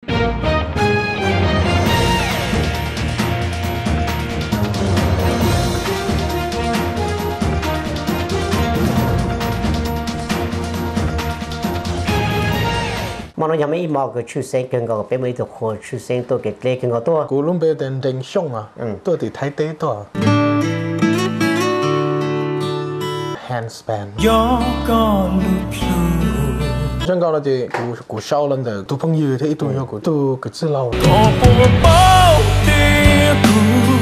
mà nóยังไม่มองก็ชื่อเสียงกันก็เป็นไม่ถูกคนชื่อเสียงตัวเกล็ดกันก็ตัวกูลุ้มเป็นเด่นช่องอ่ะตัวติดไทยเต้ตัว handspan ยอก่อนดูพลูจังก็เราจะกูเช่าแล้วแต่ตัวพังยืดที่ตัวโยกูตัวก็จะเล่าก็ปวดเบาเดียกู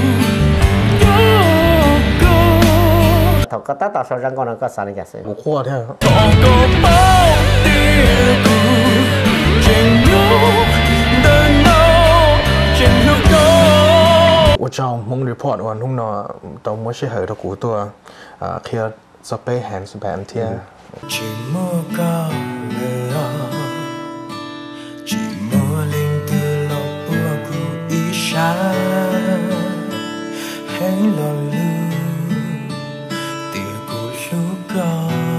เขาก็ตั้งแต่สองคนนั้นก็สานกันสิกูขั้วแท้ก็เบาเดียกูเจงนูเดินโนเจงนูโก我找蒙 report วันทุ่งนอตอนไม่ใช่เหรอกูตัวเคลียร์สเปซ handspan เทีย chỉ mơ cao lửa chỉ mơ lên từ lọ bùa của ý xa hãy lo lưu tiếc của lúc cao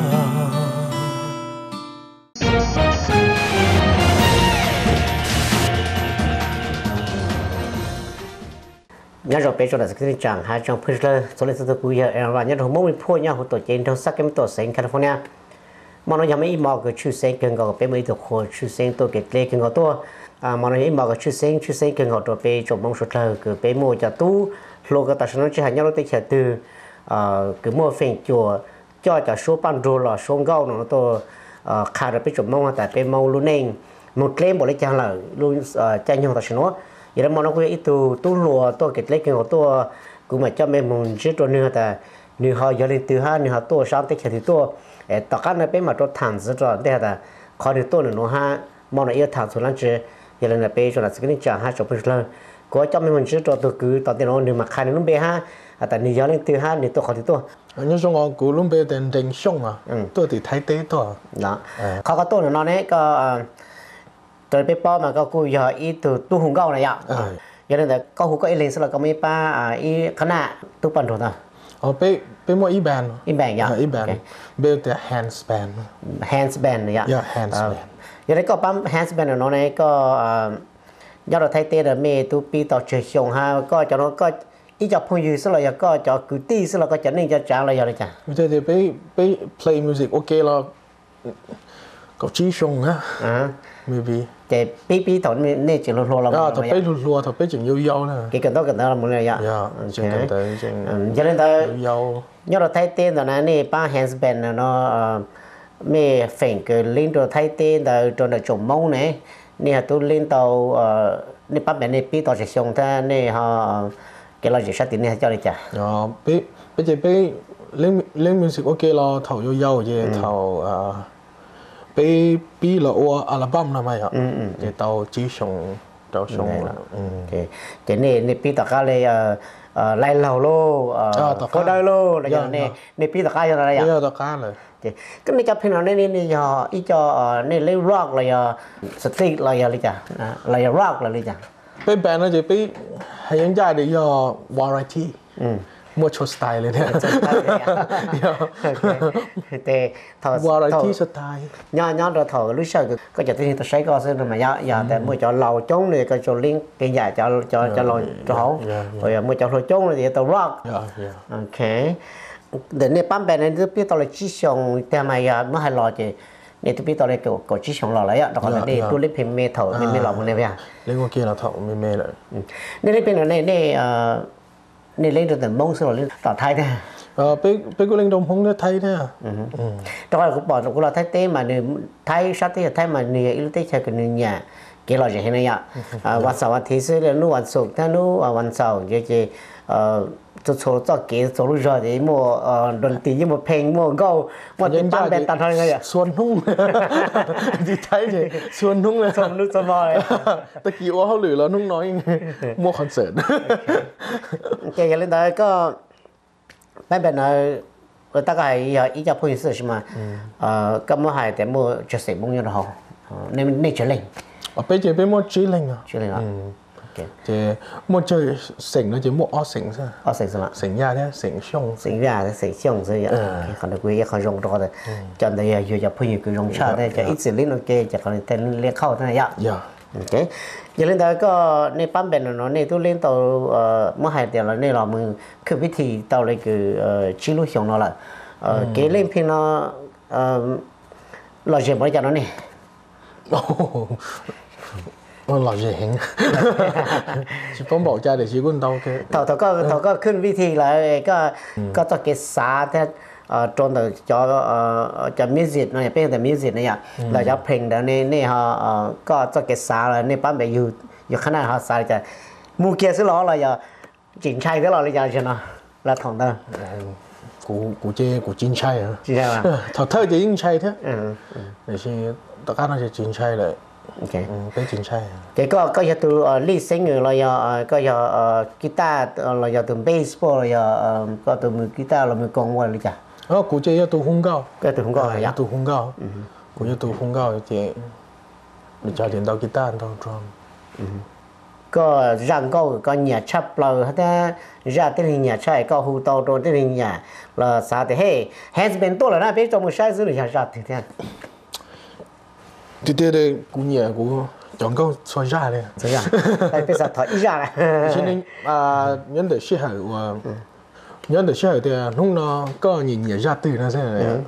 nhớ rồi bây giờ là cái chẳng hai trong phơi lơ số lượng tôi bây giờ em và nhớ rồi mỗi mình phơi nhau hồi tuổi trên trong sắc cái tổ sen California mà nóยังไม่มองก็ชื่อเสียงกันก็เป็นไม่ถูกคนชื่อเสียงตัวเกล็ดกันก็ตัวmà nóยังมองก็ชื่อเสียงกันก็ตัวไปจบมงสุดเลยคือไปมั่วจะตู้โลกตัดสินใจหาnhau tới chợ từคือมั่วเฟ่งจั่วจ่อจะโชว์ปั้นโรลโชว์เก้าเนาะตัวขาดไปจบมงแต่ไปมั่วลุ้นเองmột claimบอกเลยจังเลยลุ้นใจยังตัดสินว่าอย่างนั้นมันก็อีตู้รัวตัวเกล็ดกันก็ตัวกูมาจะไม่มุ่งชื่อตัวเนื้อแต่เนื้อเขาอย่างนี้ตัวห้าเนื้อตัวสามtới chợตัวต่อกันเนี่ยเป็นมาตัวถังสุดแล้วแต่แต่ขอในตัวหนึ่งฮะมองในถังสุดแล้วจะอย่างนั้นเป็นส่วนสิ่งที่จะหาจบไปเลยก็จะไม่เหมือนชื่อตัวคือตอนที่เราหนึ่งมาขายในรุ่นเบห้าแต่ในย้อนตัวห้าในตัวขอที่ตัวอันนี้ช่วงกูรุ่นเบเด่นช่องอ่ะตัวติดไทยเต้ตัวนะเขาก็ตัวหนึ่งนอนนี้ก็ตัวไปป้อมาก็กูอยากอีตัวหุ่นเก่าเลยอ่ะอย่างนั้นแต่ก็หุ่นก็อีเล็งสลับก็ไม่ป้าอีขนาดตัวปั่นถูกนะเป็นมั่วอีแบนอย่างอีแบนเบลแต่ handspan เนี่ย handspan อย่างนั้นก็ปั๊ม handspan เนาะเนี่ยก็ยอดเราไทยเต้เมตุปีต่อเฉียงฮะก็จะน้องก็อีจะพูดอยู่สลับก็จะกุฏิสลับก็จะนิ่งจะจางอะไรอย่างเงี้ยไม่ใช่เดี๋ยวไป play music โอเคแล้วก็ชี้ชงฮะmaybe แต่ปีถอนเนี่ยจะรัวๆเราถอดไปรัวๆถอดไปจึงยาวๆนะกี่กันต้องกันเราหมดเลยอ่ะจริงกันแต่จริงอย่างนั้นแต่ยาวยอดเราไทยเต้ตอนนั้นนี่ป้า handspan เนาะไม่เฟ่งเกินลิ้นตัวไทยเต้แต่ตัวเราจมมงเนี่ยตัวลิ้นตัวนี่ปั๊บแบบนี้ปีต่อจะส่งท่านี่ฮะเกี่ยวกับจะชัดติเนี่ยเจ้าเลยจ้ะไปจะไปเล่นมิวสิกโอเคเราถอยยาวๆจะถอยไปปีละอัลบั้มทำไมอ่ะจะเตาจีชงเตาชงแต่นี่ปีต่อก็เลยไล่เราโลก็ได้โลอะไรอย่างนี้ในปีต่อก็ยังอะไรอย่างต่อก็เลยก็ในกับเพลงนั้นนี่ยออีจอนี่เล่นร็อกเลยสตรีทเลยจ้ะเลยร็อกเลยจ้ะเป็นแบรนด์นะจะไปให้ยังใจเดียววาไรตี้มัวโชว์สไตล์เลยเนี่ยแต่วาไรตี้สไตล์ย้อนเราถอดรู้สึกก็จะที่ตัวใช้ก็ซึ่งมันอย่าแต่เมื่อจะเราจ้องเนี่ยก็จะลิงก์เป็นใหญ่จะเราเขาเมื่อจะเราจ้องเนี่ยตัวร็อกโอเคเดี๋ยวในปั๊มแบบนี้ตัวพี่ตัวเลยชี้ชงแต่ไม่เมื่อให้รอจะเนี่ยตัวพี่ตัวเลยก็ชี้ชงรอเลยอ่ะตอนนี้ตัวเล็กเพมเมทัลไม่หลอกมันเลยพี่เล่นโอเคเราถอดไม่เมเลยนี่เป็นอะไรนี่เล่นตัวแต่มงสโลเล่นต่อไทยเนี่ยไปกูเล่นดมพงเนี่ยไทยเนี่ยตอนกูบอกกูเราไทยเต้มาเนี่ยไทยชัดที่ไทยมาเนี่ยอิเล็กทรอนิกส์กันเนี่ยเกี่ยวกับอย่างนี้เนี่ยวันเสาร์อาทิตย์เรื่องนู้นวันศุกร์ท่านู้นวันเสาร์จะจะโชว์จากเกี่ยวกับรู้จักที่มั่วดนตรีมั่วเพลงมั่วก็มั่วเป็นบ้านเป็นตันอะไรอย่างส่วนนุ่งที่ไทยเลยส่วนนุ่งเลยส่วนนุ่งสบายตะกี้ว่าเขาหรือแล้วนุ่งน้อยมั่วคอนเสิร์ตโอเคอย่างนั้นก็ไม่เป็นไร大概一家朋友是什么咁我係點麼著成夢樣好你著令俾住俾麼著令啊著令啊即麼最成咧就麼惡成先惡成是嘛成呀咧成凶成呀成凶所以可能佢一個用咗嘅就你又朋友佢用出咧就一直拎落嘅就可能聽你เข้าเท่านั้น呀 ok giờ lên đó có nên bám bền nó nên tôi lên tàu mới hai tiền là nên là mình cứ biết thì tàu lấy cái chi lối xong nó là cái lên pin nó là gì mới cho nó nè là gì hẹn chỉ bấm bỏ cha để chỉ quân đâu cái tàu cóขึ้นวิธีlà có cho cái xã thế trong đó cho music nóเป็นแต่ music เนี่ยเราจะเพลงเดี๋ยวนี้เขาก็จะเก็บสาเลยในปั๊มแบบอยู่ขนาดเขาสาจะมูเกียร์ซื้อล้อเลยจินชัยซื้อล้อเลยจะใช่ไหมแล้วถอนตัว của chín chay hả chín chay mà thật thơ chỉ chín chay thế để xem tất cả nó sẽ chín chay lại ok cái chín chay cái có giờ từ lead singer là giờ có giờ guitar là giờ từ bass là có từ guitar là mình còn quaเลยจ้ะ của chơi tu hung cao cái từ hung cao ya tu hung cao của chơi tu hung cao thì mình cho tiền đâu guitar đâu drum có răng có nhà chắp lờ hết ra tới hình nhà trai có hù tàu rồi tới hình nhà là sao thì hey has been tốt là na biết trong một sai rồi ra thì thế thì đây của nhà của chọn câu xoay ra đây xoay ra đây bây giờ thoại ra này cho nên nhân để sẽ hỏi nhân để sẽ hỏi thì lúc nó có nhìn nhà ra từ nó sẽ này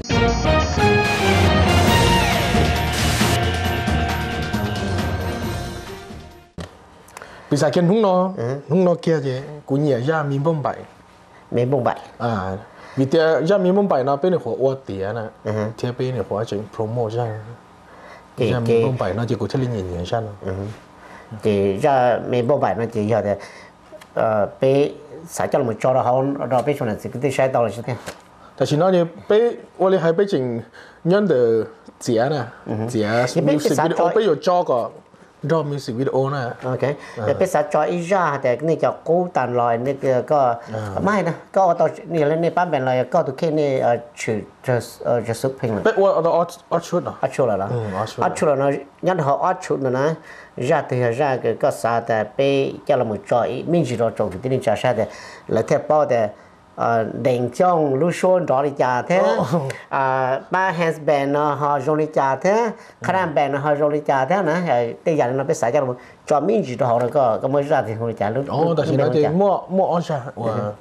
bây giờ cái lúc nó kia gì của nhà ra miền Bông Bảy vì thế ra miền Bông Bảy nó bên này họ ua tiền nè thì bên này họ chỉnh promo ra ra miền Bông Bảy nó chỉ có thể lên nhìn ra thì ra miền Bông Bảy nó chỉ giờ thì bé xã cho một cho họ rồi bé cho nên cái sai tao là chứ thế แต่ฉันnói như bé ua lên hai bé chỉnh nhân để chia nè chia music video bé có cho có do music video nè okแต่เป็นสัตว์จอยอีจ้าแต่นี่จะกู้ตันลอยนี่ก็ไม่นะก็ตอนนี่แล้วในปั๊มเป็นลอยก็ตัวแค่นี่ชื่อจะซุปเพลงเป็นว่าเอาชุดเหรอเอาชุดเหรอเอาชุดเหรอยันเขาเอาชุดนะra thì ra cái có saoแต่ไปcho là một trò mình chỉ lo trồng thì nên cho saoแต่แล้วแค่ป้อแต่đèn trong lúc xuân đó đi chả thế ba hands band họ dùng đi chả thế khả band họ dùng đi chả thế nè bây giờ nó phải xài cho mình chỉ họ có mới ra thì họ chả lúc tại vì nó thì mua ăn sao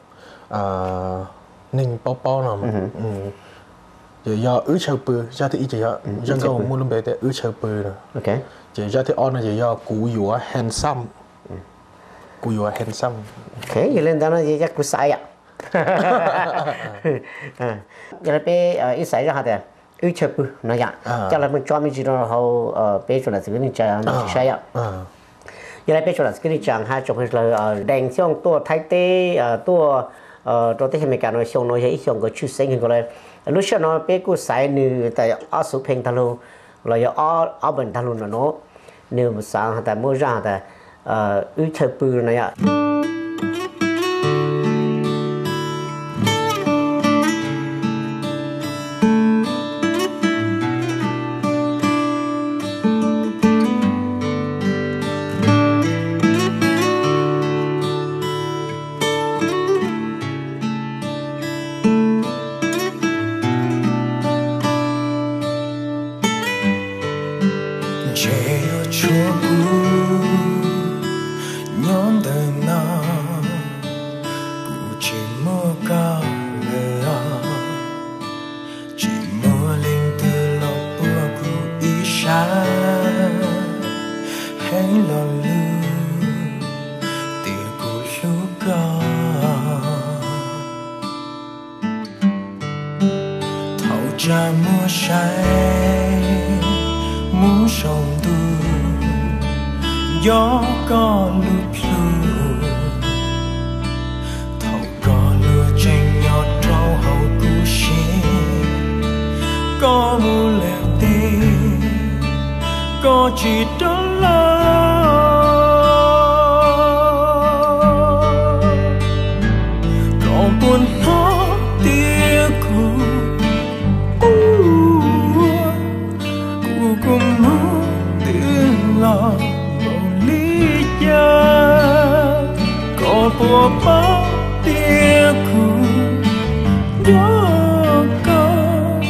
ninh bao nào mà giờ do ứ châu bự ra thì chỉ do dân câu mua luôn bé để ứ châu bự rồi ok giờ ra thì on là giờ do cú dùa handsome ok vậy lên đó nó chỉ chắc cú sai ạ giờ là bé ít xảy ra hả thế ứ châu bự nó vậy cho là mình cho mình chỉ nó họ bé cho là sự cái này sai ạ giờ là bé cho là cái này chẳng hai chục là đèn xong tua thái tê tua rồi tới hiện tại nó xong nó ít xong có chút sinh hình rồi lúc sau nó bé cứ sai như tại ở số phèn thằng luôn rồi ở bên thằng luôn nó nếu mà sáng tại mua ra tại ứ châu bự này ạ gió có lụp lù thầu có lửa tranh nhọt trao hậu cú xế có mù lèo tê có chỉ đó là có buồn nó tia cụ cùng mơ tiếng lòng có bùa bao tia cụ nhớ con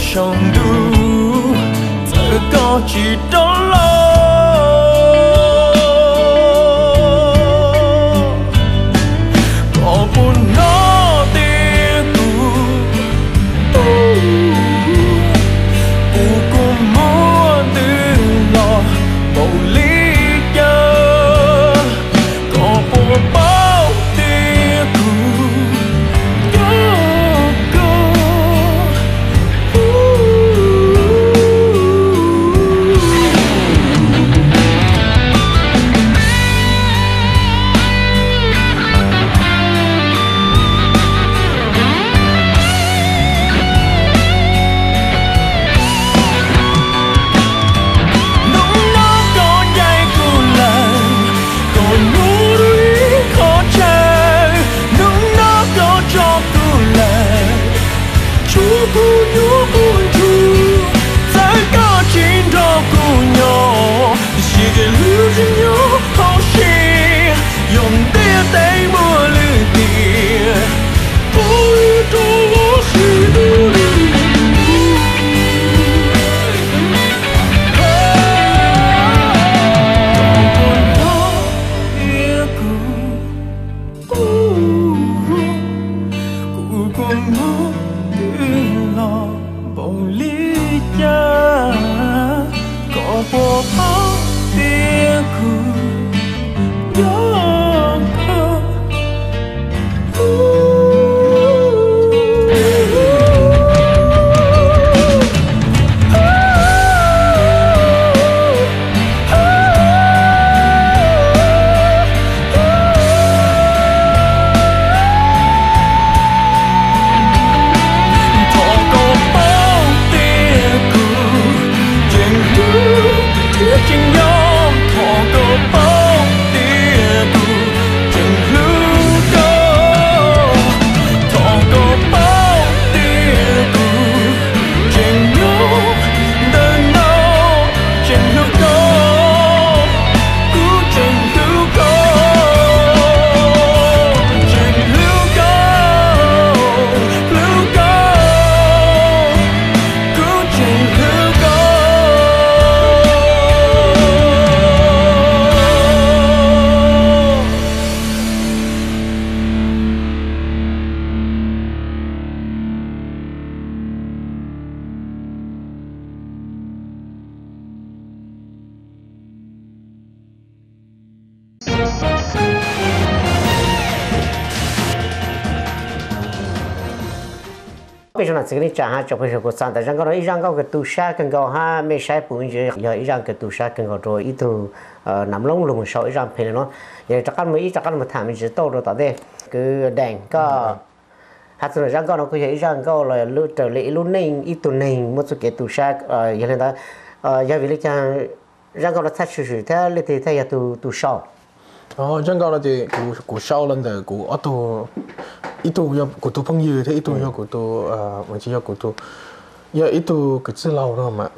sống đủ giờ có chỉ đó lo có buồn nó tiếc cụ cũng muốn từ lo bầu lý chờ có buồn bao tiếc cụ bây giờ là sự kiện trả ha cho bây giờ của sản tại rằng có nói rằng có cái tu sa cần có ha mấy sai bùn giờ giờ rằng cái tu sa cần có rồi ít tu nằm lông lùng sau rằng phải nó giờ chắc ăn mấy chắc ăn một thằng mình chỉ to rồi tại đây cứ đèn có hạt rồi rằng có nó có giờ rằng có là lưu trở lại luôn này ít tu này một số cái tu sa giờ này ta giờ vì lý do rằng có là thật sự thế là thì thay tu sau chẳng có là gì của sau lần đầu của auto ít tu do của tu phong như thế ít tu do của tu mà chỉ do của tu giờ ít tu cái chữ lâu đó mà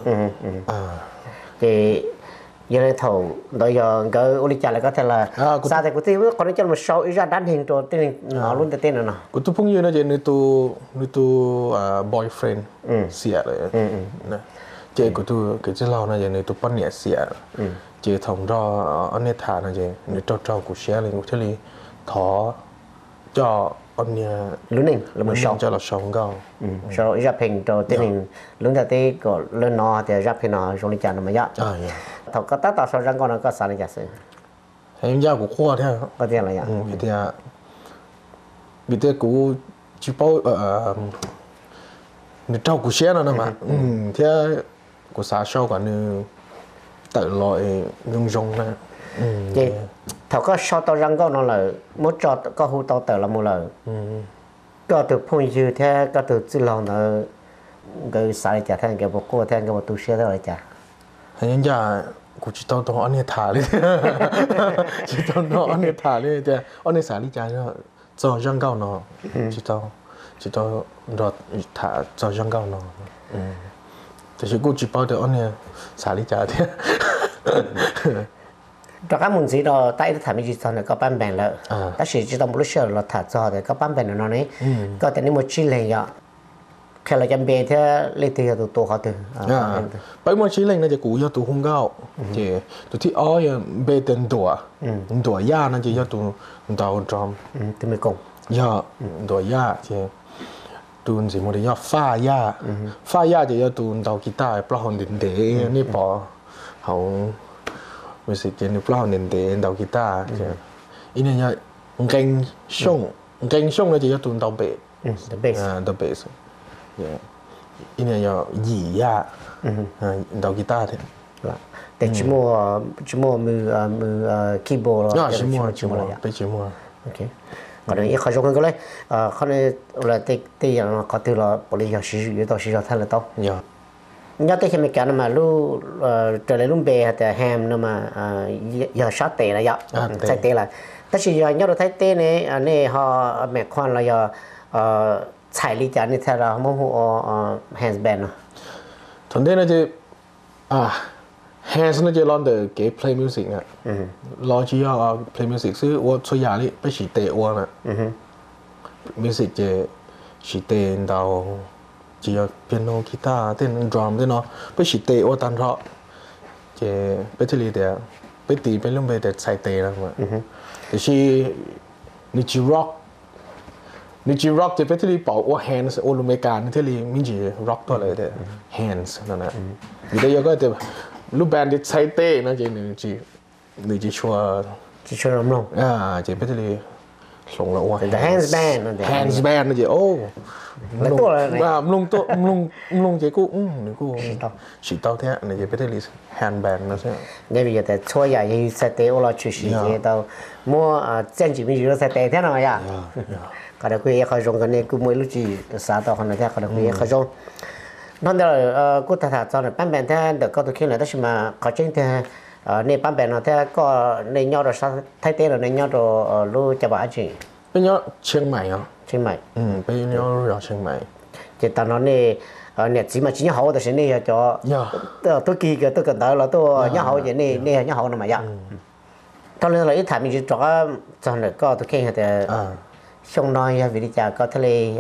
thì giờ này thầu bây giờ cái ôn trả lại có thể là sao thì của tôi còn nói cho một số ý ra đan hình rồi tên nó luôn tên là nào của tu phong như nó chỉ nơi tu boyfriend xịa rồi nè chơi của tu cái chữ lâu này giờ nơi tu bắt nhẹ xịa chỉ thông do anh ấy thả này chứ nếu cho của xe lên của thế này thọ cho anh lớn này là một sòng cho là sòng cao sau đó hình cho tên hình lớn là tên có lớn nó thì hình nó trong lịch trình mà giá thọ có tất cả số răng con nó có sao này giả sử hình giá của khoa thế có tiền là vậy vì thế của chỉ bao nếu cho của xe nó mà thế của xã sau cả nữa tự loại nhung rong nè, vậy thảo có sau tao răng có nó là mỗi trò có hú tao tự là một lời, có từ phong dư thế có từ chữ lòng nó cái sai trả thành cái bộ cô thành cái bộ tu sửa rồi trả, hình như là cũng chỉ tao anh ấy thả đi, chỉ tao anh ấy thả đi thế, anh ấy xả đi trả cho răng cao nó, chỉ tao rồi thả cho răng cao nó. thì cũng chỉ bảo được anh này xả đi trả thế. cho các môn gì đó tại thằng mình chỉ thằng này có bán bèn lợi, ta chỉ trong một lúc sau là thả cho thì có bán bèn nó này, có thể nên một chi này vậy, khi là chăm bé thế lên từ từ tổ họ từ bây giờ chỉ lên là chỉ cũ giờ tụ không cao chỉ tụ thì oi bé tên tuổi ya nó chỉ giờ tụ đầu tròn từ mấy công ya tuổi ya chỉ tụ chỉ một cái ya pha ya chỉ giờ tụ đầu guitar bao hòn đỉnh đế này bỏ hậu music cái này bao hòn đỉnh đế đầu guitar chỉ ý này ya ganh sông là chỉ giờ tụ đầu bể đầu bass yeah. Ini ya gì ya, đầu guitar thế. Để chỉ mua keyboard rồi. Chỉ mua. Ok. Còn đây khó dùng hơn cái này, khó này là tây là có từ là bỏ đi sử dụng到sử dụng thay là tốt. Yeah. Nhớ tới khi mình cái mà lu trở lại luôn bề thì ham nó mà giờ sát tệ là giờ, sai tệ là. Tất nhiên nhớ được thấy tệ này họ mẹ khoan là giờ chạy lý trả như thế là không có handsband à? Thằng đấy nó chỉ hands nó chỉ lo được cái play music nè, lo chỉ là play music chứ, 我出牙里不是带我呢，music 只带到只要 piano guitar 带 drum 带喏，不是带我单操，只不这里的不ตีไปลงไปแต่ใส่เตะแล้ว嘛แต่ชีนี่จี rock นี่จี rock จะเป็นที่บอกว่า hands โอลูเมกาที่รีมิจิ rock ตัวเลยแต่ hands นั่นนะอยู่ได้ยังก็แต่รูปแบนด์ที่ใส่เตะนะจีนี่จีชัวน้ำลงจีเป็นที่รีส่งแล้วว่าแต่ hands band นะจีโอ้แล้วตัวอะไรลงจีกูนี่กูฉีดเต้าแท้นี่จีเป็นที่รี hand band นะใช่เนี่ยbây giờแต่ช่วยใหญ่ยังใส่เตะโอเราช่วยฉีดเตะมั่วเจ้าจีมีอยู่ใส่เตะแท้หน่อยอ่ะก็ได้คุยเขาจงกันเนี่ยกูไม่รู้จีสาต่อคนนั้นแท้ก็ได้คุยเขาจงนั่นเดี๋ยวกูถ้าตอนปั้นแบนแท้เดี๋ยวก็ตัวขึ้นเลยแต่ชิมาเขาจริงแท้เนี่ยปั้นแบนแท้ก็ในยอดเราไทยเต้เราในยอดเรารู้จะบ้าจริงเป็นยอดเชียงใหม่เหรอเชียงใหม่เป็นยอดเชียงใหม่จะตอนนั้นเนี่ยchỉ mà chỉ nhớ hậu thì này cho tôi kỳ cái tôi cần tới là tôi nhớ hậu vậy này nhớ hậu là mà vậy cho nên là ít thằng mình chỉ cho này có tôi khen thì xong nói vì đi chả có thể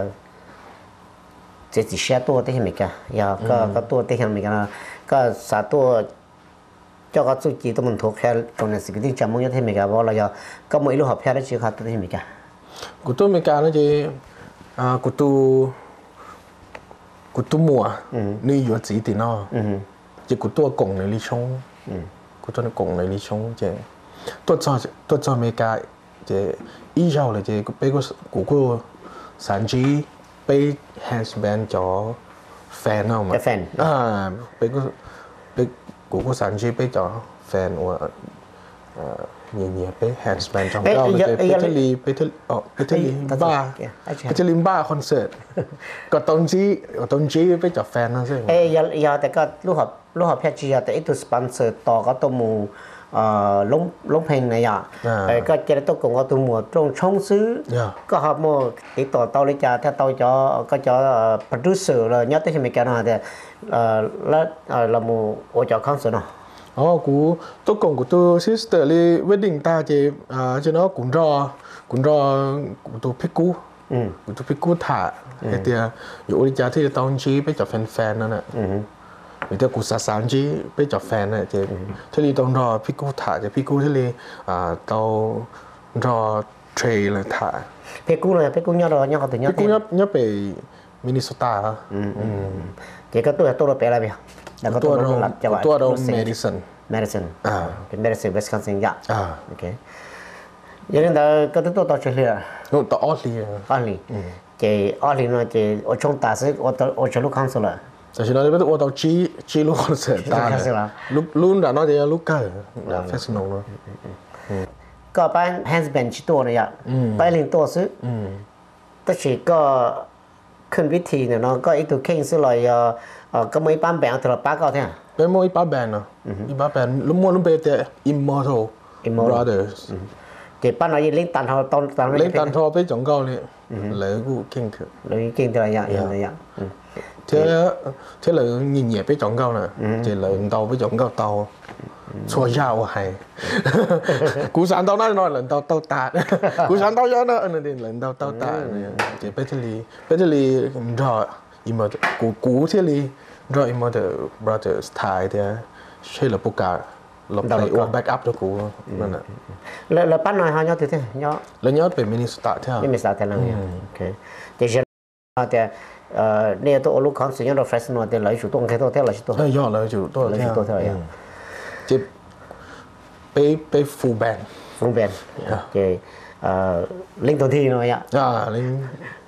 chỉ xe tua tới mình cả giờ có tua tới mình cả có xã tua cho có số chỉ tôi mình thuộc theo trong này sự cái chăm muốn như thế mình cả bao giờ có mấy lúc học theo đó chưa học tới mình cả của tôi mình cả nó chỉ của tôi muaนี่อยู่จีตินอจะกูตัวกงในลิชงกูตัวในกงในลิชงเจตัวจอเมกาเจอีเจ้าเลยเจกูไปกูสารจีไปแฮนด์แบนจอแฟนเอามาแฟนไปกูสารจีไปจอแฟนว่าเนี่ยไปแฮนด์แบนจอเราไปทะเลบ้าไปทะเลบ้าคอนเสิร์ตก็ตอนจีไปจับแฟนนั่นสิยาแต่ก็ลูกหอบแพทย์จีแต่ไอ้ตัวสปอนเซอร์ต่อก็ตัวมูลงเพลงนะยาก็จะได้ตัวกงก็ตัวมูตรงช่องซื้อก็หอบมูติดต่อเตาเลยจ้าถ้าเตาจอก็จอโปรดิวเซอร์เลยยัดได้ใช่ไหมแกนะแต่แล้วเรามูโอจอคอนเสิร์ตเนาะกูตัวกงกูตัวซิสเตอร์เลยเวดดิ้งตาเจเนาะกูรอกูตัวพิกูกูตัวพิกูถ่าไอ้เดียอยู่ริจาที่ตอนจีไปจับแฟนนั่นแหละไอ้เดียกูสารจีไปจับแฟนน่ะเจที่ลีตอนรอพิกูถ่าจะพิกูที่ลีตอนรอเทรเลยถ่าพิกูเลยพิกูย่อรอย่อเขาถึงย่อพิกูย่อไปมินนิโซตาเจก็ตัวเราไปอะไรไปแล้วก็ตัวเราเมดิสันเป็นเมดิสันเวสคอนซินยะโอเคอย่างนั้นก็ตัวต่อเฉลี่ยตัวออลีเจออลีเนาะเจอช่วงตาซึโอชลูกคอนเสิร์ตแต่ฉันเลยไม่ต้องตัวจีลูกคอนเสิร์ตตาลุ้นแต่นอกจากลูกเกอร์เฟสโนเนาะก็ไปแฮนด์แบนชิตัวเนี่ยไปเล่นตัวซึแต่ฉีก็ขึ้นวิธีเนี่ยเนาะก็ไอตัวเข่งซื้อลอยก็ไม่ปั้มแบนถือป้าก็เท่าเป็นมวยป้าแบนเนาะป้าแบนลุ้มไปแต่ Immortal Brothers เจ็บปั้นเรายิงเล่นตันทอตอนเล่นตันทอไปจ่องเก้าเลยเลยกูเข่งคือเลยเก่งตัวอย่างเท่เลยเหนียไปจ่องเก้าน่ะเจเลยเตาไปจ่องเก้าเตาชัวยาวให้กูสานเตาหน้าหน่อยเลยเตาตากูสานเตาเยอะนะอันนั้นเลยเตาตาเนี่ยเจไปทะเลรอ mà cú thế li rồi mà the brothers Thai thế chơi là poker là play or backup cho cúนั่นน่ะ là bắt nói họ nhau từ thế nhau là nhớ về Minnesota thế Minnesota thế nào ok thì giờ thì nếu tôi lúc khám sinh nhớ Fresno thì lấy chủ động cái tôi theo là chủ động do là chủ động theo chỉไป full band thì linh toàn thi rồi ạ linh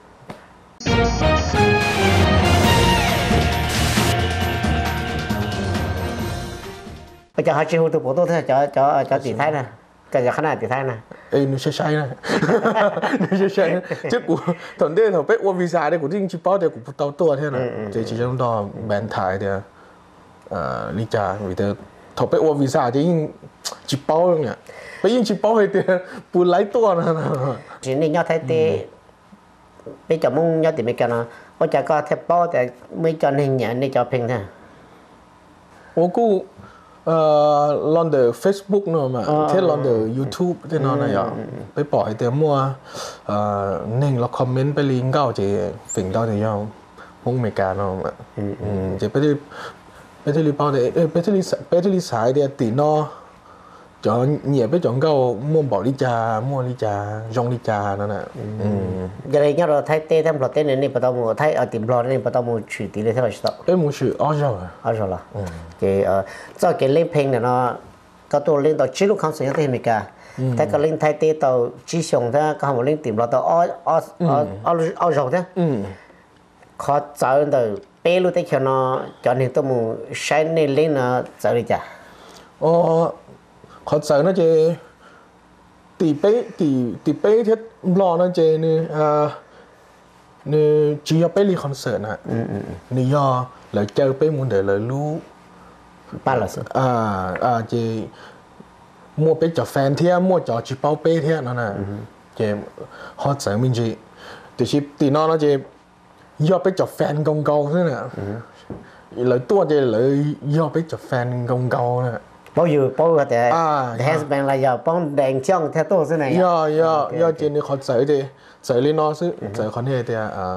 bây giờ họ chỉ hút từ bộ tôi thôi cho tỷ thái nè cái giờ khán giả tỷ thái nè nó sai nè nó sai chứ của thằng đây thằng bé ôm visa đây của riêng chỉ bao đây của tàu tua thế này chỉ trong đó band Thái thì lý cha vì thế thằng bé ôm visa chỉ bao nhỉ bây giờ chỉ bao thì bùn lái tua nè chỉ nên nhau thấy thì bây giờ mong nhau thì mấy cái nó có chả có thép bao thì mới cho nên nhỉ nên cho pin thôi 我估lon the Facebook เนาะ嘛ที่ lon the YouTube ที่นอนน่ะไปปล่อยแต่มัวนิ่งแล้วคอมเมนต์ไปลิงก์เก้าจะฝิ่งเก้าจะย่อพงอเมริกาเนาะจะไปที่รีเป้าแต่ไปที่รีสายเดียตีนอจอเหยียบไปจองเก้าม่วงบอกลิจาม่วงลิจายองลิจานั่นน่ะ giờ này nhau rồi thấy tê thêm lọt tê này bắt đầu mua thấy ở tiệm lọt này bắt đầu mua chữ tỷ lệ thế là sao? mua chữ ở rồi là thì cho cái lên pin này nó có tôi lên tàu chỉ lúc không sử dụng thế này cả thấy cái lên thay tê tàu chỉ dùng thế có một lên tiệm lọt tàu ở rồi thế khó找到背路的时候呢，叫你都冇晒那lên nó找đi chả? เขาเจอนะเจตีเป้ที่รอนะเจนี่จี要ไปรีคอนเสิร์ตนะนี่ย่อแล้วเจอไปมุนเดี๋ยวเลยรู้ป้าเหรอสิเจมัวไปจอแฟนเที่ยมัวจอจีเป้าเป้เที่ยนั่นน่ะเจเขาเจอมินจีแต่ชิตีนอนะเจย่อไปจอแฟนกงเกาใช่ไหมเลยตัวเจเลยย่อไปจอแฟนกงเกาน่ะ bao giờ thì husband là giờ bông đèn trong theo tôi thế này do trên đi khó xảy thì xảy lên nó chứ xảy khó này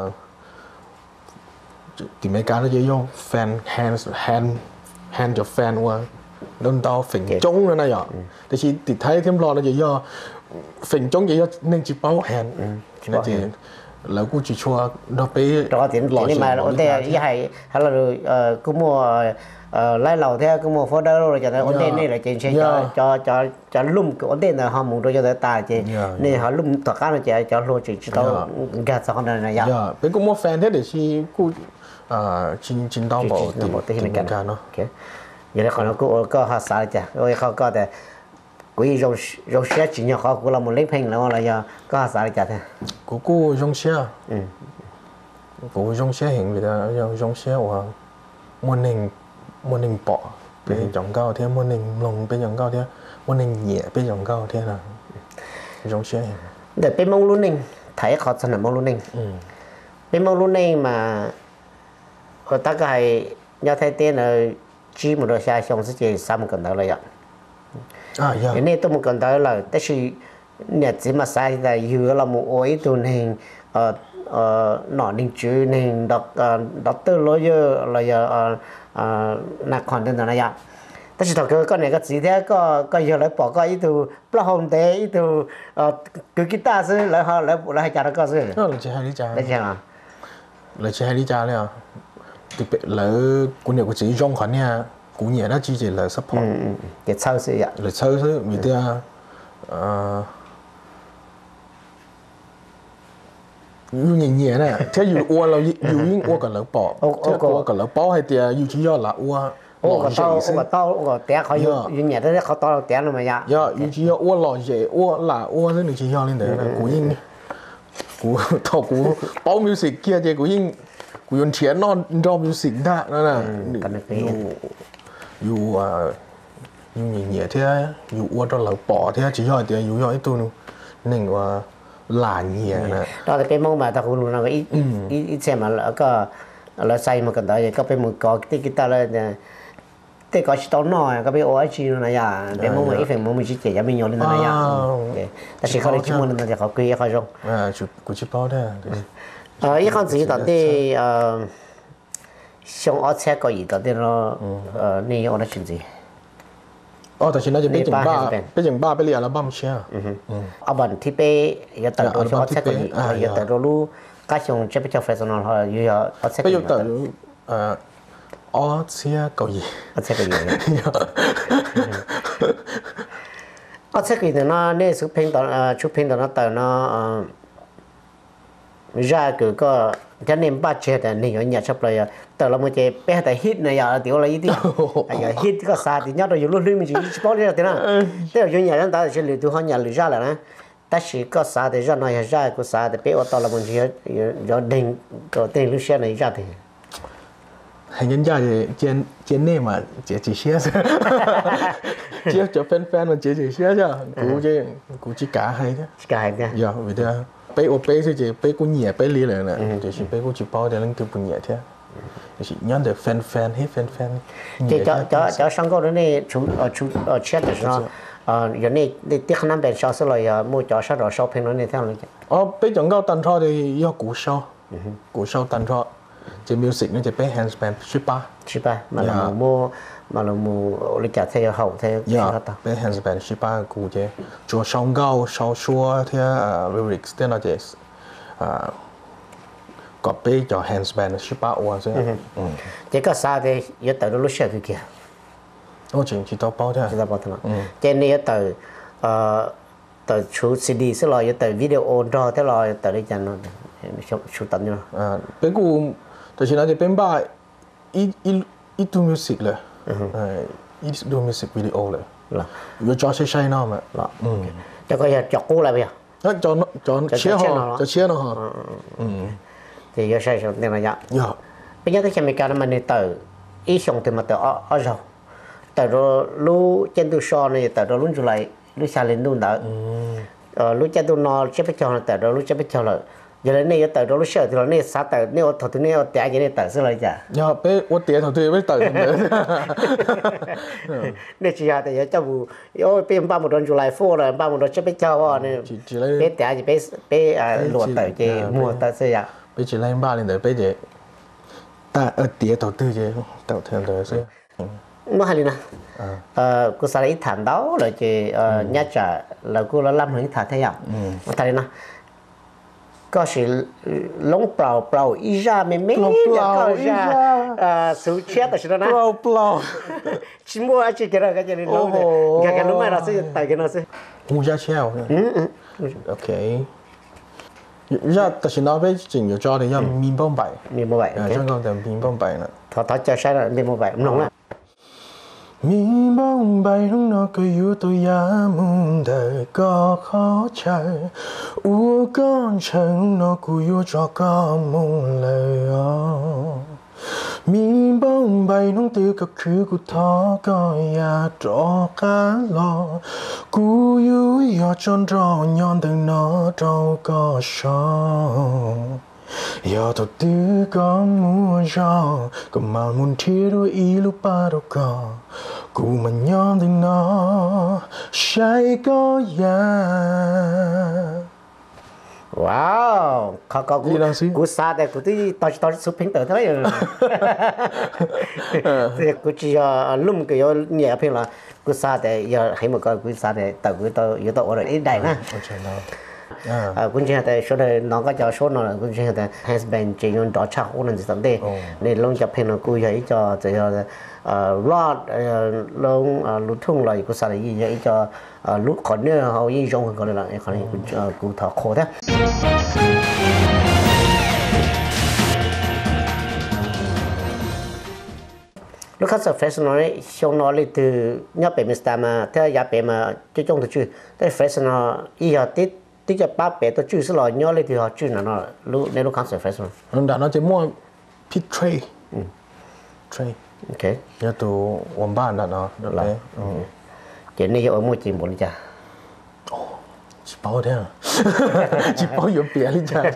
thì mấy cái nó chỉ vô fan hand cho fan qua đơn tao phình trống nữa này thì chỉ thấy thêm lo nó chỉ do phình trống chỉ do nên chỉ bao hand nên chỉ là cũng chỉ cho nó bị đó thì mà nó thế hay là cũng mua lấy lầu theo cái một phố đó rồi cho nên ổn định này là trên xe cho lùm cái ổn định là họ muốn cho tới tài chị nên họ lùm tất cả là cho lô chỉ tao gạt sao này này giờ bên cũng mua fan thế để chi cũng chính tao bảo tìm cái nó vậy là còn nó cũng có họ xả chả rồi họ có thể quý rong xe chỉ nhỏ họ cũng là một lính phanh là giờ có họ xả chả thế cũng rong xe cũng rong xe hiện vì là rong xe của morning bỏไปจองเก้าเที่ย morning ลงไปจองเก้าเที่ย morning เหยียไปจองเก้าเที่ยนะจงเชื่อเดี๋ยวเป็นมองรุ่นหนึ่งถ่ายเขาสนามมองรุ่นหนึ่งเป็นมองรุ่นหนึ่งมาเขาตั้งใจnhau thay tên là chỉ một đôi xe xong sẽ chỉ sáu một cần đó là vậy cái này tôi một cần đó là tất nhiên nhật chỉ mà sai là vừa là một ối tuần hình nọ đình chữ hình đọc từ lối giờ là giờ nạc còn tên là vậy tất nhiên thật cái này cái gì thế có giờ lại bỏ cái từ plug home thế từ cứ guitar chứ lại họ lại trả nó có chứ là chỉ hai lý trả là chỉ hai lý trả đấy à thì là của nhiều của chỉ trong khoản nha của nhiều đó chỉ là support cái sau sự vậy là sau chứ vì thế nhiều nhiều này thế dù uo là nhiều uo còn lỡ bỏ thế uo còn lỡ bỏ hay thì dù chỉ do là uo còn tao té khó nhiều nhiều thế khó tao té luôn mà ya dù chỉ do uo lò dễ uo là uo thế được chỉ do lên đấy là của những của thầu của bao music kia thì của nhữngกูยนเฉียนนอนรอมิวสิกได้นั่นน่ะอยู่เหยียดเท่าอยู่อ้วนตอนหลังปอเท่าจีย่อยเท่าอยู่ย่อยตัวนึงหนึ่งว่าหลานเหยียดนะตอนเป็นมองมาตะคุณเราอีเซมาแล้วก็เราใส่มากันได้ก็เป็นมือกอที่กีตาร์เลยเนี่ยแต่ก็ชิโตนอยก็เป็นโอไอจีนั่นน่ะเป็นมองมาอีเฟมมองมีชิเจียมีโยนนั่นน่ะแต่สิ่งเขาได้ชิมนั่นน่ะเขาคุยเขาจงกูชิปเป้าได้一开始到底 xong ở xe có gì đó thì nó nên ở đó chuyện gì tại vì nó chỉ bây giờ ba bây giờ là băm xe ở bên thì bây giờ tới đó ở xe có gì giờ tới đó lu cái xong chỉ biết cho professional họ giờ ở xe bây giờ tới ở xe có gì ở xe có gì ở xe cái nó nên chụp hình đó nó tới nó ra cứ có cho nên bắt chết là nên ở nhà sắp lại từ là một cái bé tại hit này giờ tiểu là gì đi giờ hit có sao thì nhớ rồi luôn luôn mình chỉ bảo đi là thế nào thế ở nhà chúng ta sẽ lựa tụi họ nhà lựa ra là nè ta chỉ có sao thì ra này ra có sao thì bé ở tàu là mình chỉ giờ định có tiền lúc xe này ra thì hành nhân ra thì trên này mà chỉ xe chia cho fan mà chỉ xe chứ cũng chỉ cả hay thế giờ vì thế bé ở bé thì bé cũng nhẹ bé lý rồi nè chỉ bé cũng chỉ bao để lên từ bún nhẹ thế chỉ nhớ được fan hết fan thì cho sang câu đó này chú chat được nó giờ này tiếc năm bên sau rồi mua cho sau rồi shopping nó này theo này bé chọn câu tận thôi thì do củ sau tận thôi chỉ music nó chỉ bé handband shippa mà là mua lấy trả theo hậu theo bé handband shippa củ chứ cho song câu sau xua theo lyrics thế nào chứ có bé cho handband shippa qua chứ chỉ có sao thì giờ tới lúc xe kia chỉ tao bao thôi cho nên tới chú CD sẽ lo giờ tới video đó thế lo tới đây chẳng nó chú tận nhau bé cũngแต่ฉะนั้นจะเป็นบ่ายอีดูมิวสิกเลยอีดูมิวสิกวิดีโอเลยอยู่จอใช้ๆเนาะมั้ยจะก็จะกู้อะไรไปอ่ะจอเชียร์จะเชียร์เนาะ thì giờ sai rồi nên là dạ bây giờ cái chuyện mình cái mà này từ ý xong thì mà từ ở rồi từ rồi lu trên tu so này từ rồi luôn trở lại lu xa lên luôn đó lu trên tu nó chế biết cho là từ rồi lu chế biết cho là giờ này từ đó lúc sau thì này sát từ này ở thằng này ở tại cái này từ xưa lại chả giờ bé ở tại thằng tôi mới từ này chỉ là tại cho vụ ôi bé ba một đòn July 4 rồi ba một đòn chấp biết cho này bé tại gì bé luộc từ cái mua từ xưa à bé chỉ lấy ba lên từ bé chỉ ta ở tại đầu tư chứ đầu tư từ xưa mà hay nè cô sao ít thằng đó là chỉ nhát trả là cô là làm những thằng thế nào mà thằng nè có sự lông bầu ý ra mấy có ra số chết rồi đó bầu chỉ mua chỉ cái đó cái gì lông cái lúc này là sẽ tại cái nó sẽ mua ra treo ok ra tại sao nó bây giờ nhiều cho thì làm miếng bông bảy trong con làm miếng bông bảy nè thọ cho sai là miếng bông bảy không nóng miếng bông bay lúc nó cứ yêu tôi ya muôn đời có khó chơi u con chân nó cứ yêu cho con muôn lời miếng bông bay lúc từ các thứ của thọ có ya cho cá lo cứ yêu ya tròn tròn nhon từng nó trâu có song giờ tôi tự có mua cho còn mà muốn thiệt đôi ý lúc ba đâu có cú mà nhon từng nó say có ya wow có cú sa đây cú tí tao chụp hình tới thế rồi thì cú chỉ lùm cái nhẹ phim là cú sa đây giờ hay một cái cú sa đây tao ở đây ít đại nè cũng chỉ là số này nó có cho số nó là cũng chỉ là husband chỉ用đỏ chắc uống gì tầm đấy nên long chụp hình nó cùi ấy cho chỉ là lót long lút thùng lại cũng sao gì vậy cho lút còn nữa họ gì dùng còn là còn cũng thọ khổ thế lúc khác professional ấy xong nó lấy từ nhớ về Mr. mà theo giá về mà最终的去但 professional 以后tí cho ba bé tôi chưa là nhớ lấy thì họ chưa là nó lúc nên lúc khám sở phải rồi đã nó chỉ mua pit tray ok nhớ tụ quần ban đã nó được đấy chỉ này ở mua chỉ một đi chả chỉ bao thế à chỉ bao nhiêu bé đi chả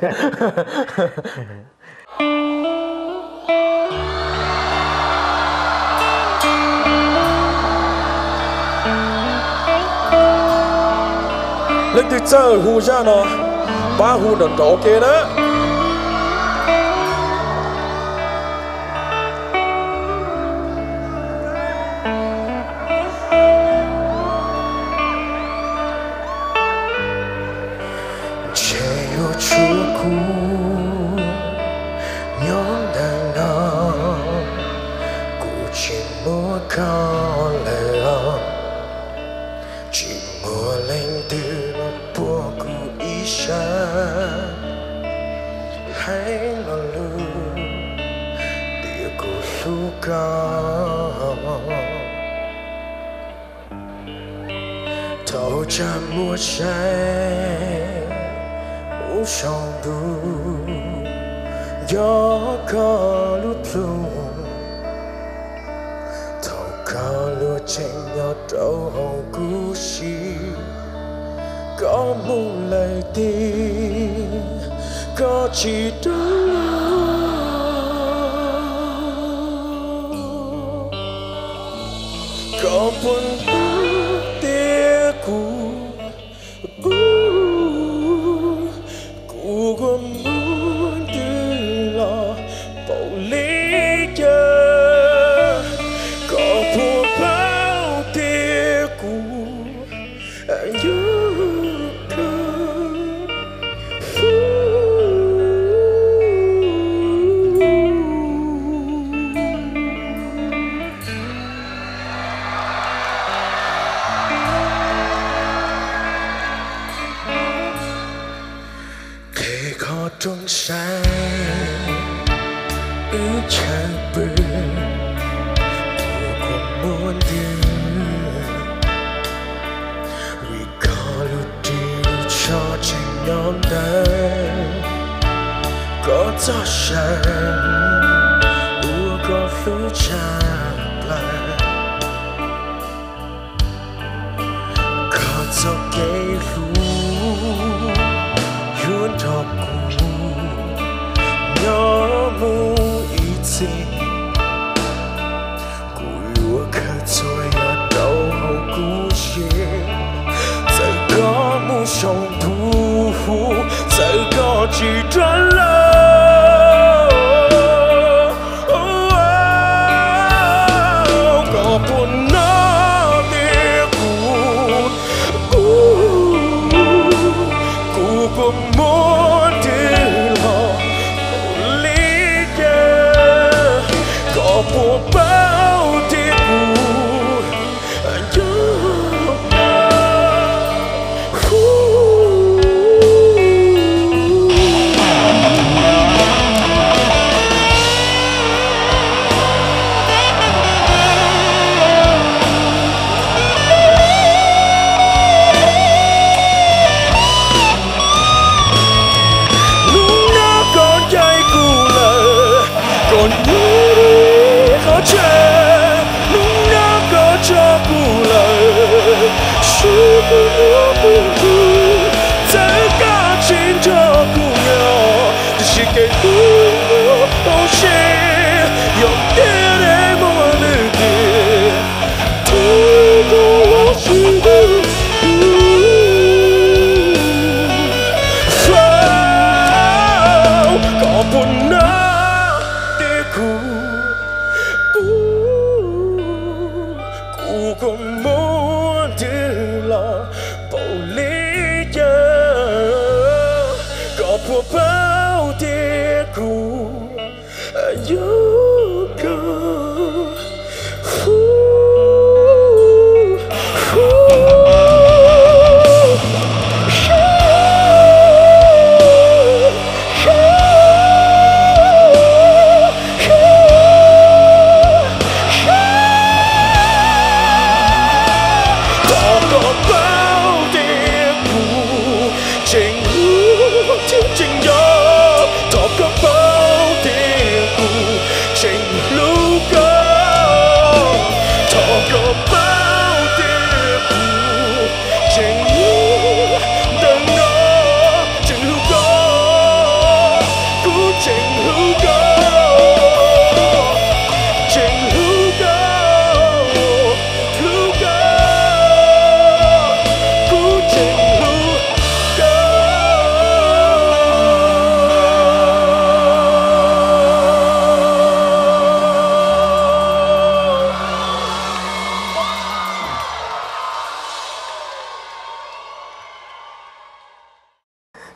lên từ chơi hù ra nó ba hù nó ok đó Cheo chúa cũ nhóm đàn nó cụ chỉ mua cao lệ chỉ mua lên từ nó bùa cụ ý xa hãy lo lưu địa cụ su cao thâu cha mua trái sông du gió có lúc luôn thâu có lúa trên nhau trâu hồng cú xí có mùng lời tin có chỉ đó có buồn tiếc cũ của muốn từ lo bầu lý chờ có thua bao tiếc cũ anh nhớ trong sáng ước chẳng bừng của muốn đưa vì có lúc điều cho trên nhóm đây có gió sáng có thứ chạm lại có gió cây lũ yuan thọ nhớ mu ý chí cùi ua khơi trôi ở đâu hầu cú chia giờ có mu sông thu giờ có chỉ trơn lâu có buồn nó tiếc cũ của muốn từ lo của bao tiếc buồn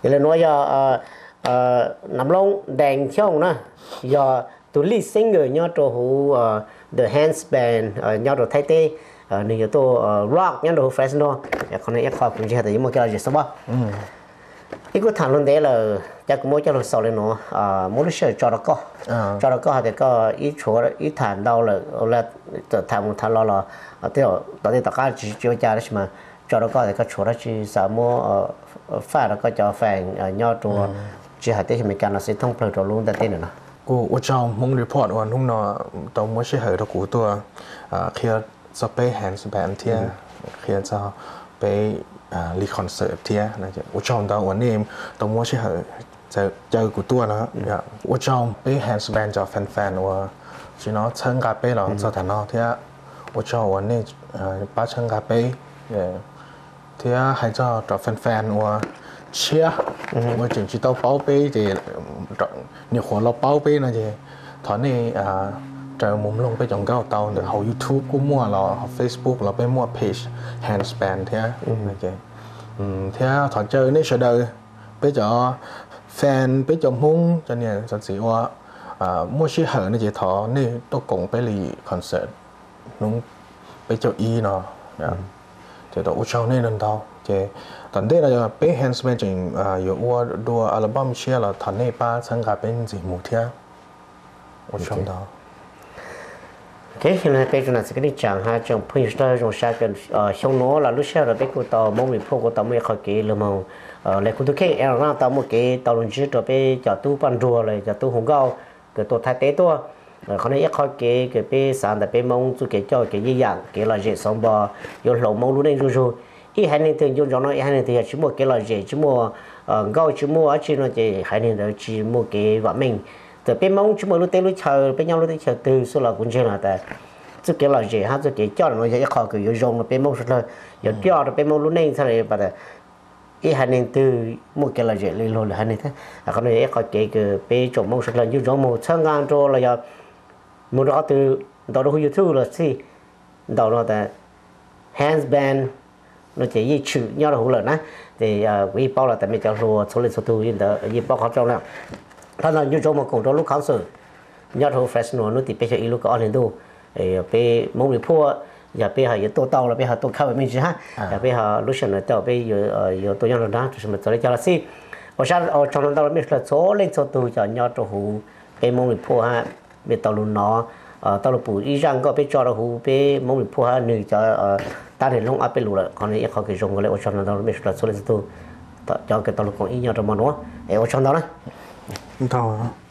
thì là nói giờ nằm lông đèn trong nữa giờ tụi lead singer nhớ đồ hú the handsband nhớ đồ thay tê này tôi rock nhớ đồ fresno còn này khó cũng chỉ là những một cái gì sao ba cái cái thằng luôn đấy là chắc cũng mỗi cho nó sau lên nó mỗi lúc chơi cho nó có thì có ít chỗ ít thằng đâu là thằng lo tiêu tao thì tất cả chỉ cho cha đấy mà cho nó có thì có chỗ đó chỉ sợ mua pha nó có cho fan nhớ đồ chỉ hạt thì mình cần nó sẽ thông thường rồi luôn ta tên nữa กูว่าเจ้ามองรีพอร์ตวันทุ่งนอตรงมั่วเชื่อเหรอกูตัวเคลียร์จะไปแฮนส์แบนเทียเคลียร์จะไปรีคอนเสิร์ตเทียนะจ๊ะว่าเจ้าตอนวันนี้ตรงมั่วเชื่อเหรอจะเจอกูตัวนะว่าเจ้าไปแฮนส์แบนจะแฟนๆว่าจีน่าเชิงกาเป้หรอจะแต่นอเทียว่าเจ้าวันนี้ป้าเชิงกาเป้เทียให้เจ้าจะแฟนๆว่าเชียว่าจริงๆต้องเป้าเป้จะnhiều khoảnเราเป้าเป้นะเจ้ถอนนี่จะมุมลงไปจงเก้าเตาเดี๋ยวเขา YouTube กูมั่วเราเขา Facebook เราไปมั่ว page handspan เท่านะเจ้เท่าถอนเจอเนี่ยเฉยๆไปจ่อแฟนไปจ่อมุ้งจะเนี่ยสันสีว่ามั่วชื่อเหอะนะเจ้ถอนนี่ต้องกงไปรีคอนเสิร์ตนุ่งไปจ่ออีเนาะเจ้าตัวอุชาเนี่ยนั่นเตาเจ้ตอนเด็กเราจะไป handspan จริงอยู่ว่าดูอัลบั้มเชียร์เราถอนนี่ป้าสังกัดเป็นสีหมูเท่าอุชาเตา thế hiện nay bây giờ là cái chẳng ha trong phơi ra trong sa cái trong nó là lúc sau là bây giờ tàu mong mình phô của tàu mới khỏi cái là mong lại cũng tôi khen em ra tàu một cái tàu lồng chiếc rồi bây giờ tu pan rùa rồi giờ tu hồng gạo cái tu thái tế tu còn này khỏi cái bây sáng tại bây mong tu cái cho cái gì dạng cái là dễ sống bò vô lẩu mong luôn nên rồi ý hai nên thường dùng cho nó hai nên thì chỉ một cái là dễ chỉ mua gạo chỉ mua ở trên nó chỉ hai nên là chỉ mua cái vợ mình từ bên mong chúng mình lúc tới lúc chờ bên nhau lúc tới chờ từ số là cũng chưa là tại chứ cái là gì ha chứ cái cho nó sẽ khó cái dùng là bên mong rồi giờ cho là bên mong lúc này sao lại bà là cái hai nên từ một cái là gì lên luôn là hai nên thế còn này khó cái bên chỗ mong rồi như giống một sang ngang rồi là giờ một đó từ đầu đó YouTube là gì đầu đó là handsband nó chỉ gì chữ nhau là hữu lợi nè thì quý bao là tại mình cho rồi số lên số tu yên đó gì bao khó trong nàoถ้าเราอยู่จงมาคงต้องลูกเขาสื่อยอดโฮเฟสโนนู่นติดไปเฉยลูกก็ออนเลยดูไปมองไปพวกอย่าไปหาตัวเต่าเราไปหาตัวข้าวแบบนี้ใช่ไหมอย่าไปหาลูกฉันเต่าไปอยู่ตัวยอดนะจุดสมัยตอนนี้จะละสิเพราะฉะนั้นชนเราไม่ใช่โซ่เล่นโซ่ตัวจะยอดหูไปมองไปพวกฮะไปเต่าลุนน้อเต่าลูกปู่อีจังก็ไปจอดหูไปมองไปพวกฮะหนึ่งจะตาเห็นลงอัพไปรู้ละคนนี้เขาเกี่ยงกันเลยชนเราไม่ใช่โซ่เล่นโซ่ตัวจะเกี่ยวกับตัวลูกของอียอดมันวะชนเรานะ không thao